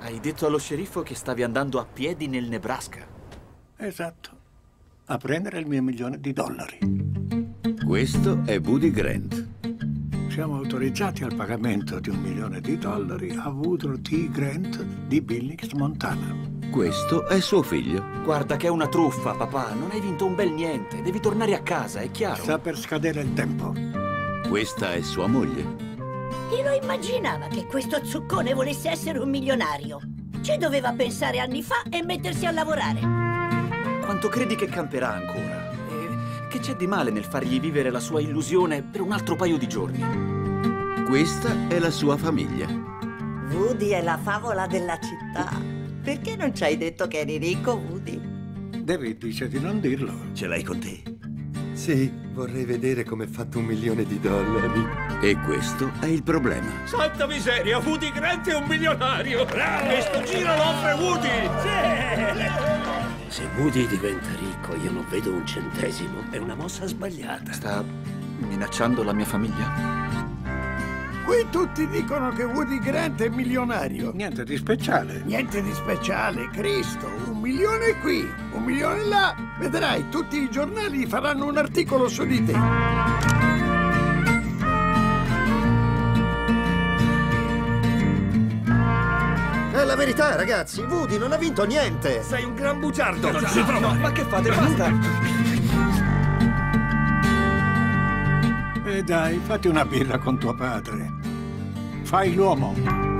Hai detto allo sceriffo che stavi andando a piedi nel Nebraska. Esatto. A prendere il mio $1.000.000. Questo è Woody Grant. Siamo autorizzati al pagamento di $1.000.000 a Woodrow T. Grant di Billings, Montana. Questo è suo figlio. Guarda che è una truffa, papà. Non hai vinto un bel niente. Devi tornare a casa, è chiaro? Sta per scadere il tempo. Questa è sua moglie. Chi lo immaginava che questo zuccone volesse essere un milionario? Ci doveva pensare anni fa e mettersi a lavorare. Quanto credi che camperà ancora? E che c'è di male nel fargli vivere la sua illusione per un altro paio di giorni? Questa è la sua famiglia. Woody è la favola della città. Perché non ci hai detto che eri ricco, Woody? David dice di non dirlo. Ce l'hai con te? Sì, vorrei vedere come è fatto $1.000.000. E questo è il problema. Santa miseria, Woody Grant è un milionario! Bravo! E sto giro lo offre Woody! Sì! Se Woody diventa ricco, io non vedo un centesimo. È una mossa sbagliata. Sta minacciando la mia famiglia? Qui tutti dicono che Woody Grant è milionario. Niente di speciale. Niente di speciale, Cristo. $1 milione qui, $1 milione là. Vedrai, tutti i giornali faranno un articolo su di te. È la verità, ragazzi. Woody non ha vinto niente. Sei un gran bugiardo! Non ci provo! Ma che fate? Basta! E dai, fatti una birra con tuo padre. Fai l'uomo.